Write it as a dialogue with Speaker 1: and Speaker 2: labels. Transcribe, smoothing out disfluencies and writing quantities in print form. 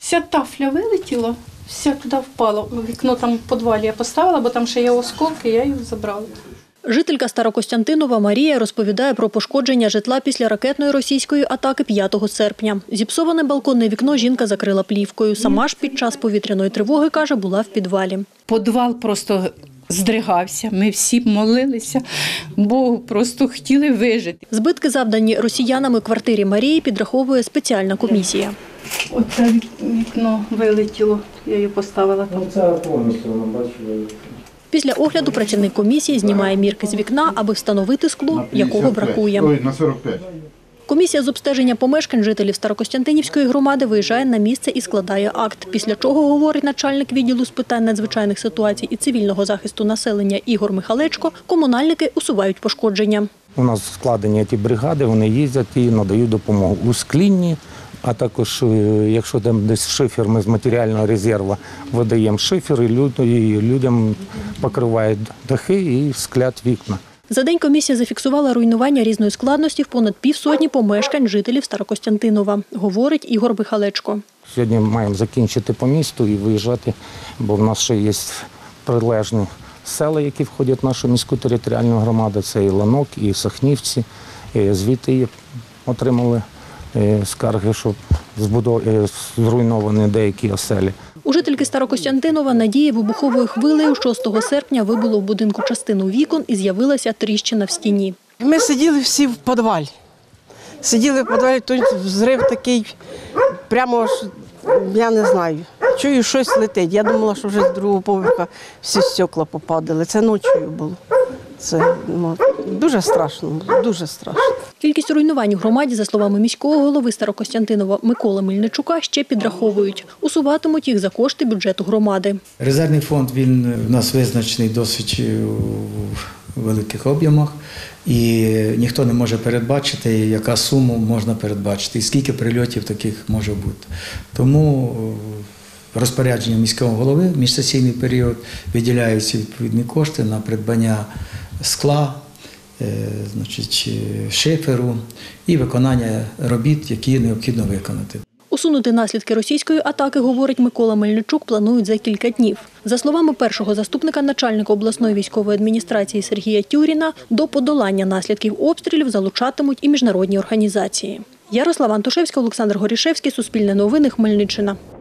Speaker 1: Вся тафля вилетіла, вся туди впала. Вікно там в підвалі я поставила, бо там ще є осколки, я їх забрала.
Speaker 2: Жителька Старокостянтинова Марія розповідає про пошкодження житла після ракетної російської атаки 5 серпня. Зіпсоване балконне вікно жінка закрила плівкою. Сама ж під час повітряної тривоги, каже, була в підвалі.
Speaker 1: Підвал просто здригався, ми всі молилися, Богу просто хотіли вижити.
Speaker 2: Збитки, завдані росіянами квартирі Марії, підраховує спеціальна комісія.
Speaker 1: Оце вікно вилетіло, я її поставила там.
Speaker 3: Це повністю воно бачили.
Speaker 2: Після огляду працівник комісії знімає мірки з вікна, аби встановити скло, якого бракує.
Speaker 4: На 45.
Speaker 2: Комісія з обстеження помешкань жителів Старокостянтинівської громади виїжджає на місце і складає акт. Після чого, говорить начальник відділу з питань надзвичайних ситуацій і цивільного захисту населення Ігор Михалечко, комунальники усувають пошкодження.
Speaker 3: У нас складені ті бригади, вони їздять і надають допомогу у склінні, а також, якщо там десь шифер, ми з матеріального резерву видаємо шифер, і людям покривають дахи і склять вікна.
Speaker 2: За день комісія зафіксувала руйнування різної складності в понад півсотні помешкань жителів Старокостянтинова, говорить Ігор Михалечко.
Speaker 3: Сьогодні маємо закінчити по місту і виїжджати, бо в нас ще є прилежні села, які входять в нашу міську територіальну громаду. Це і Ланок, і Сахнівці. Звідти отримали скарги, що зруйновані деякі оселі.
Speaker 2: У жительки Старокостянтинова Надії вибуховою хвилею 6 серпня вибило в будинку частину вікон і з'явилася тріщина в стіні.
Speaker 5: Ми сиділи всі в підвалі. Сиділи в підвалі, той взрив такий, прямо, я не знаю, чую, щось летить. Я думала, що вже з другого поверха всі стекла попадали. Це ночою було. Це дуже страшно, дуже страшно.
Speaker 2: Кількість руйнувань у громаді, за словами міського голови Старокостянтинова Миколи Мельничука, ще підраховують. Усуватимуть їх за кошти бюджету громади.
Speaker 6: Резервний фонд, він у нас визначений досить у великих об'ємах. І ніхто не може передбачити, яка сума можна передбачити, і скільки прильотів таких може бути. Тому розпорядження міського голови в міжсесійний період виділяються відповідні кошти на придбання скла, шиферу і виконання робіт, які необхідно виконати.
Speaker 2: Усунути наслідки російської атаки, говорить Микола Мельничук, планують за кілька днів. За словами першого заступника начальника обласної військової адміністрації Сергія Тюріна, до подолання наслідків обстрілів залучатимуть і міжнародні організації. Ярослава Антошевська, Олександр Горішевський, Суспільне новини, Хмельниччина.